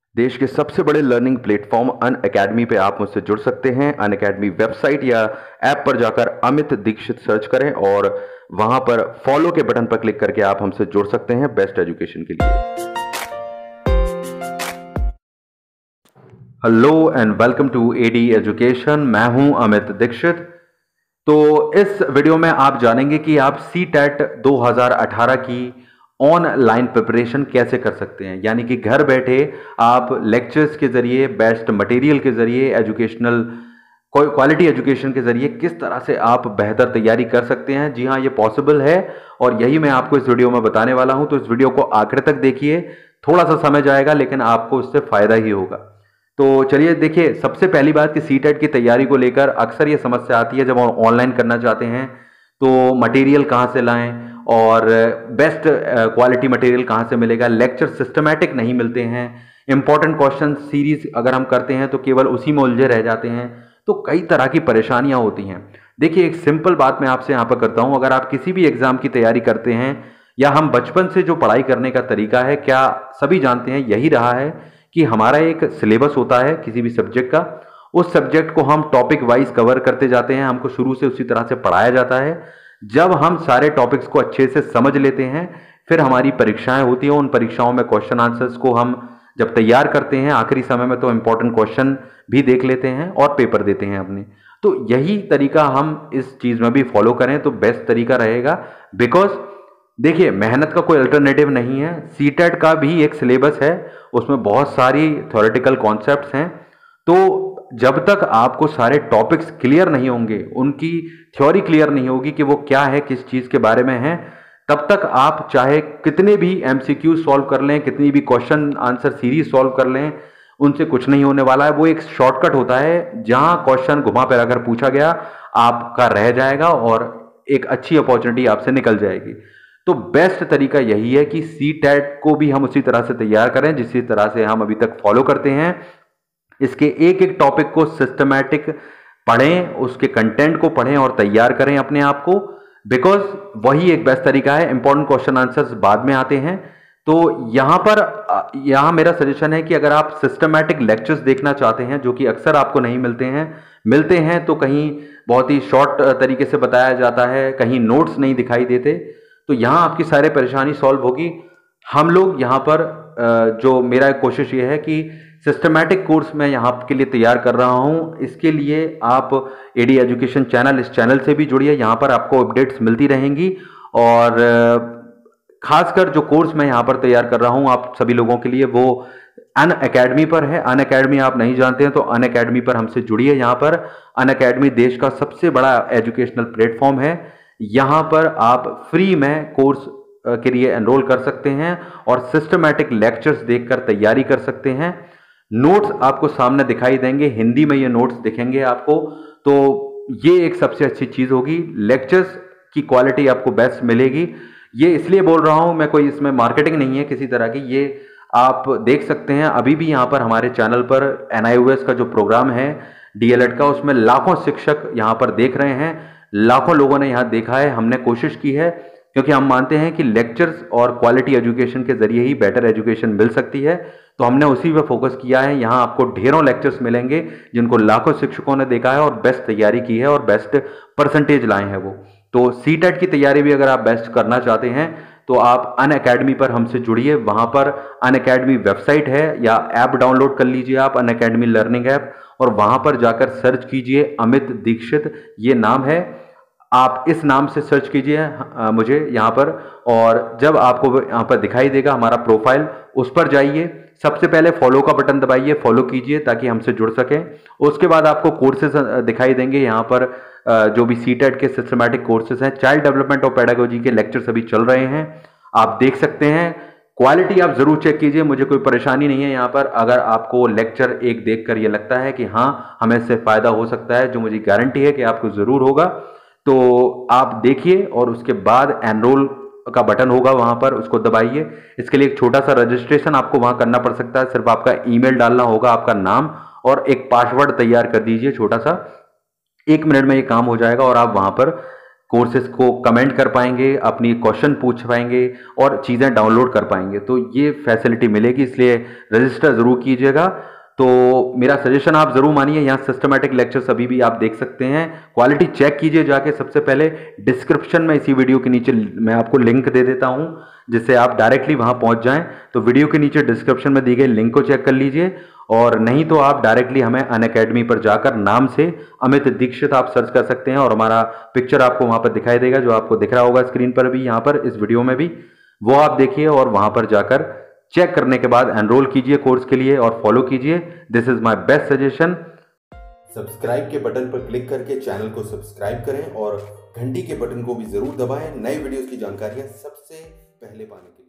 देश के सबसे बड़े लर्निंग प्लेटफॉर्म अनअकैडमी पे आप मुझसे जुड़ सकते हैं। अनअकैडमी वेबसाइट या ऐप पर जाकर अमित दीक्षित सर्च करें और वहां पर फॉलो के बटन पर क्लिक करके आप हमसे जुड़ सकते हैं बेस्ट एजुकेशन के लिए। Hello and welcome to AD education. मैं हूं अमित दीक्षित। तो इस वीडियो में आप जानेंगे कि आप सीटेट 2018 की ऑनलाइन प्रिपरेशन कैसे कर सकते हैं, यानी कि घर बैठे आप लेक्चर्स के जरिए, बेस्ट मटेरियल के जरिए, एजुकेशनल क्वालिटी एजुकेशन के जरिए किस तरह से आप बेहतर तैयारी कर सकते हैं। जी हाँ, ये पॉसिबल है और यही मैं आपको इस वीडियो में बताने वाला हूं। तो इस वीडियो को आखिर तक देखिए। थोड़ा सा समय जाएगा लेकिन आपको इससे फायदा ही होगा। तो चलिए देखिए, सबसे पहली बात कि सीटेट की तैयारी को लेकर अक्सर ये समस्या आती है जब हम ऑनलाइन करना चाहते हैं तो मटेरियल कहाँ से लाएं और बेस्ट क्वालिटी मटेरियल कहाँ से मिलेगा। लेक्चर सिस्टमैटिक नहीं मिलते हैं। इंपॉर्टेंट क्वेश्चन सीरीज अगर हम करते हैं तो केवल उसी में उलझे रह जाते हैं। तो कई तरह की परेशानियां होती हैं। देखिए, एक सिंपल बात मैं आपसे यहाँ पर करता हूँ। अगर आप किसी भी एग्जाम की तैयारी करते हैं या हम बचपन से जो पढ़ाई करने का तरीका है, क्या सभी जानते हैं, यही रहा है कि हमारा एक सिलेबस होता है किसी भी सब्जेक्ट का। उस सब्जेक्ट को हम टॉपिक वाइज कवर करते जाते हैं। हमको शुरू से उसी तरह से पढ़ाया जाता है। जब हम सारे टॉपिक्स को अच्छे से समझ लेते हैं, फिर हमारी परीक्षाएं होती हैं। उन परीक्षाओं में क्वेश्चन आंसर्स को हम जब तैयार करते हैं, आखिरी समय में तो इंपॉर्टेंट क्वेश्चन भी देख लेते हैं और पेपर देते हैं अपने। तो यही तरीका हम इस चीज में भी फॉलो करें तो बेस्ट तरीका रहेगा। बिकॉज देखिए, मेहनत का कोई अल्टरनेटिव नहीं है। सीटेट का भी एक सिलेबस है, उसमें बहुत सारी थ्योरेटिकल कॉन्सेप्ट्स हैं। तो जब तक आपको सारे टॉपिक्स क्लियर नहीं होंगे, उनकी थ्योरी क्लियर नहीं होगी कि वो क्या है, किस चीज के बारे में है, तब तक आप चाहे कितने भी एमसीक्यू सॉल्व कर लें, कितनी भी क्वेश्चन आंसर सीरीज सॉल्व कर लें, उनसे कुछ नहीं होने वाला है। वो एक शॉर्टकट होता है, जहां क्वेश्चन घुमा फिरा कर पूछा गया आपका रह जाएगा और एक अच्छी अपॉर्चुनिटी आपसे निकल जाएगी। तो बेस्ट तरीका यही है कि सीटेट को भी हम उसी तरह से तैयार करें जिसी तरह से हम अभी तक फॉलो करते हैं। इसके एक एक टॉपिक को सिस्टमैटिक पढ़ें, उसके कंटेंट को पढ़ें और तैयार करें अपने आप को। बिकॉज वही एक बेस्ट तरीका है। इंपॉर्टेंट क्वेश्चन आंसर्स बाद में आते हैं। तो यहां मेरा सजेशन है कि अगर आप सिस्टमैटिक लेक्चर्स देखना चाहते हैं, जो कि अक्सर आपको नहीं मिलते हैं तो कहीं बहुत ही शॉर्ट तरीके से बताया जाता है, कहीं नोट्स नहीं दिखाई देते, तो यहां आपकी सारी परेशानी सॉल्व होगी। हम लोग यहां पर जो मेरा कोशिश ये है कि सिस्टमैटिक कोर्स मैं यहाँ के लिए तैयार कर रहा हूँ। इसके लिए आप एडी एजुकेशन चैनल, इस चैनल से भी जुड़िए। यहाँ पर आपको अपडेट्स मिलती रहेंगी और खासकर जो कोर्स मैं यहाँ पर तैयार कर रहा हूँ आप सभी लोगों के लिए, वो अनअकैडमी पर है। अनअकैडमी आप नहीं जानते हैं तो अनअकैडमी पर हमसे जुड़िए। यहाँ पर अनअकैडमी देश का सबसे बड़ा एजुकेशनल प्लेटफॉर्म है। यहाँ पर आप फ्री में कोर्स के लिए एनरोल कर सकते हैं और सिस्टमैटिक लेक्चर्स देखकर तैयारी कर सकते हैं। नोट्स आपको सामने दिखाई देंगे, हिंदी में ये नोट्स दिखेंगे आपको। तो ये एक सबसे अच्छी चीज होगी। लेक्चर्स की क्वालिटी आपको बेस्ट मिलेगी। ये इसलिए बोल रहा हूं मैं, कोई इसमें मार्केटिंग नहीं है किसी तरह की। ये आप देख सकते हैं अभी भी यहाँ पर हमारे चैनल पर NIOS का जो प्रोग्राम है DLED का, उसमें लाखों शिक्षक यहाँ पर देख रहे हैं, लाखों लोगों ने यहाँ देखा है। हमने कोशिश की है क्योंकि हम मानते हैं कि लेक्चर्स और क्वालिटी एजुकेशन के जरिए ही बेटर एजुकेशन मिल सकती है। तो हमने उसी पे फोकस किया है। यहाँ आपको ढेरों लेक्चर्स मिलेंगे जिनको लाखों शिक्षकों ने देखा है और बेस्ट तैयारी की है और बेस्ट परसेंटेज लाए हैं वो। तो सीटेट की तैयारी भी अगर आप बेस्ट करना चाहते हैं तो आप अनअकैडमी पर हमसे जुड़िए। वहां पर अनअकैडमी वेबसाइट है या ऐप डाउनलोड कर लीजिए आप, अनअकैडमी लर्निंग ऐप, और वहां पर जाकर सर्च कीजिए अमित दीक्षित, ये नाम है। आप इस नाम से सर्च कीजिए मुझे यहाँ पर, और जब आपको यहाँ पर दिखाई देगा हमारा प्रोफाइल, उस पर जाइए। सबसे पहले फॉलो का बटन दबाइए, फॉलो कीजिए ताकि हमसे जुड़ सकें। उसके बाद आपको कोर्सेज दिखाई देंगे यहाँ पर, जो भी सीटेट के सिस्टमैटिक कोर्सेज हैं, चाइल्ड डेवलपमेंट और पेडागोजी के लेक्चर्स अभी चल रहे हैं, आप देख सकते हैं। क्वालिटी आप जरूर चेक कीजिए, मुझे कोई परेशानी नहीं है यहाँ पर। अगर आपको लेक्चर एक देखकर ये लगता है कि हाँ हमें इससे फायदा हो सकता है, जो मुझे गारंटी है कि आपको जरूर होगा, तो आप देखिए और उसके बाद एनरोल का बटन होगा वहां पर, उसको दबाइए। इसके लिए एक छोटा सा रजिस्ट्रेशन आपको वहां करना पड़ सकता है। सिर्फ आपका ईमेल डालना होगा, आपका नाम, और एक पासवर्ड तैयार कर दीजिए छोटा सा। 1 मिनट में ये काम हो जाएगा और आप वहां पर कोर्सेज को कमेंट कर पाएंगे, अपनी क्वेश्चन पूछ पाएंगे और चीज़ें डाउनलोड कर पाएंगे। तो ये फैसिलिटी मिलेगी, इसलिए रजिस्टर ज़रूर कीजिएगा। तो मेरा सजेशन आप ज़रूर मानिए, यहाँ सिस्टमैटिक लेक्चर्स अभी भी आप देख सकते हैं। क्वालिटी चेक कीजिए जाके। सबसे पहले डिस्क्रिप्शन में इसी वीडियो के नीचे मैं आपको लिंक दे देता हूँ, जिससे आप डायरेक्टली वहाँ पहुँच जाएँ। तो वीडियो के नीचे डिस्क्रिप्शन में दी गई लिंक को चेक कर लीजिए, और नहीं तो आप डायरेक्टली हमें अनअकैडमी पर जाकर नाम से अमित दीक्षित आप सर्च कर सकते हैं, और हमारा पिक्चर आपको वहां पर दिखाई देगा, जो आपको दिख रहा होगा स्क्रीन पर भी, यहाँ पर इस वीडियो में भी। वो आप देखिए और वहां पर जाकर चेक करने के बाद एनरोल कीजिए कोर्स के लिए और फॉलो कीजिए। This is my best suggestion. Subscribe के बटन पर क्लिक करके चैनल को सब्सक्राइब करें और घंटी के बटन को भी जरूर दबाएं नए वीडियोस की जानकारियां सबसे पहले पाने के लिए।